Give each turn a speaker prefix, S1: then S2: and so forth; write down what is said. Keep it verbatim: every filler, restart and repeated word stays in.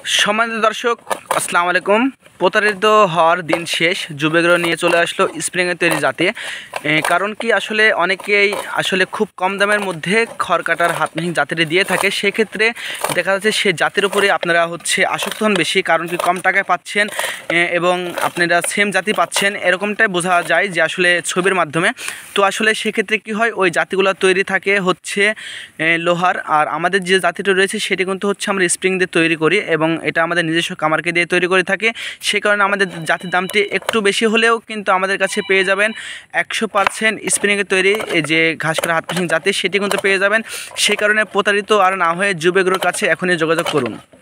S1: সম্মানিত দর্শক, আসসালামু আলাইকুম। প্রতারিত হওয়ার দিন শেষ, যুবেগ্রহ নিয়ে চলে আসলো স্প্রিংয়ের তৈরি জাতি। কারণ কি, আসলে অনেকেই আসলে খুব কম দামের মধ্যে খড় কাটার হাত মেশিন জাতিটি দিয়ে থাকে। সেক্ষেত্রে দেখা যাচ্ছে সে জাতির উপরে আপনারা হচ্ছে আসক্ত হন বেশি, কারণ কি কম টাকায় পাচ্ছেন এবং আপনারা সেম জাতি পাচ্ছেন, এরকমটাই বোঝা যায় যে আসলে ছবির মাধ্যমে। তো আসলে সেক্ষেত্রে কি হয়, ওই জাতিগুলো তৈরি থাকে হচ্ছে লোহার, আর আমাদের যে জাতিটা রয়েছে সেটি কিন্তু হচ্ছে আমরা স্প্রিং দিয়ে তৈরি করি এবং এটা আমাদের নিজস্ব কামারকে দিয়ে তৈরি করে থাকে। সেই কারণে আমাদের জাতির দামটি একটু বেশি হলেও কিন্তু আমাদের কাছে পেয়ে যাবেন একশো পার্সেন্ট স্প্রিংয়ের তৈরি যে ঘাস কাটা হাত মেশিন জাতি, সেটি কিন্তু পেয়ে যাবেন। সেই কারণে প্রতারিত আর না হয়ে যুবেগ্রহর কাছে এখনই যোগাযোগ করুন।